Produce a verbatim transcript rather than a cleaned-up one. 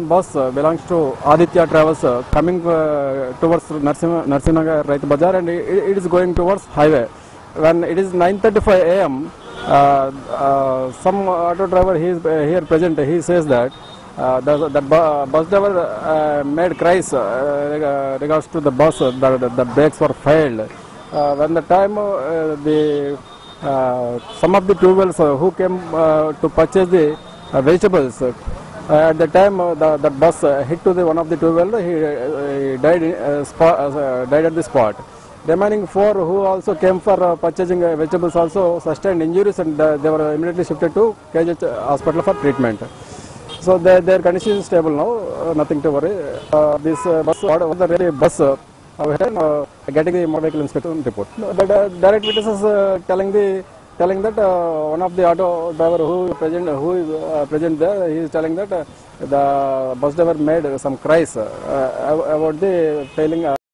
one bus uh, belongs to Aditya Travels uh, coming uh, towards Narsim Narsinagar Right Bazaar, and it, it is going towards highway. When it is nine thirty-five a m, uh, uh, some auto driver he is uh, here present. He says that uh, the, the bu bus driver uh, made cries uh, regards to the bus uh, that the, the brakes were failed. Uh, when the time uh, the uh, some of the two wheelers uh, who came uh, to purchase the uh, vegetables. Uh, at the time, uh, the, the bus uh, hit to the one of the two wheeler. He, uh, he died in, uh, spot, uh, died at the spot. Remaining four who also came for uh, purchasing uh, vegetables also sustained injuries, and uh, they were immediately shifted to K G H hospital for treatment. So they, their condition is stable now. Uh, nothing to worry. Uh, this uh, bus, the really bus. Uh, uh, getting the motor vehicle inspector report. The uh, direct witnesses uh, telling the telling that uh, one of the auto driver who present who is uh, present there, he is telling that uh, the bus driver made some cries uh, about the failing. Uh,